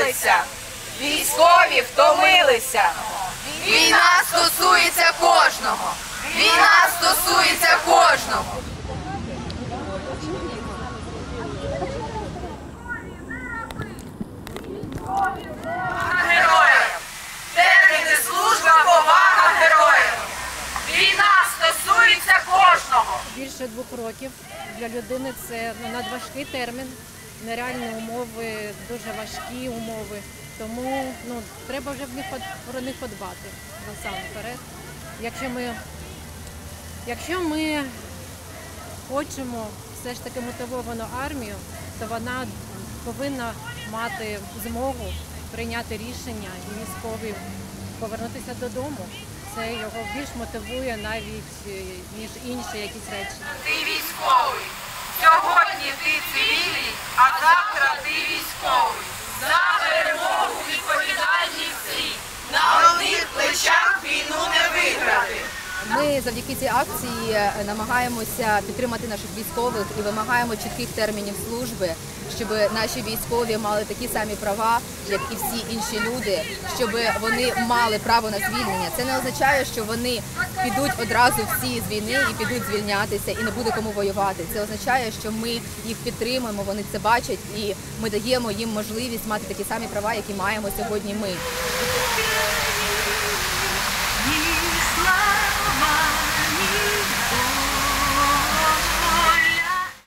втомилися, військові втомилися. Війна стосується кожного. Війна стосується кожного. Героям! Терміни служба, повага героям! Війна стосується кожного! Більше 2 років для людини це надважкий термін, нереальні умови, дуже важкі умови. Тому треба вже про них подбати насамперед. Якщо ми хочемо все ж таки мотивовану армію, то вона повинна мати змогу прийняти рішення і військові повернутися додому. Це його більш мотивує навіть, ніж інші якісь речі. Ти військовий. Сьогодні ти цивільний, а завтра ти військовий. За перемогу відповідальні всі. На одних плечах війну не виграти. Ми завдяки цій акції намагаємося підтримати наших військових і вимагаємо чітких термінів служби, щоб наші військові мали такі самі права, як і всі інші люди, щоб вони мали право на звільнення. Це не означає, що вони підуть одразу всі з війни і підуть звільнятися, і не буде кому воювати. Це означає, що ми їх підтримуємо, вони це бачать, і ми даємо їм можливість мати такі самі права, які маємо сьогодні ми.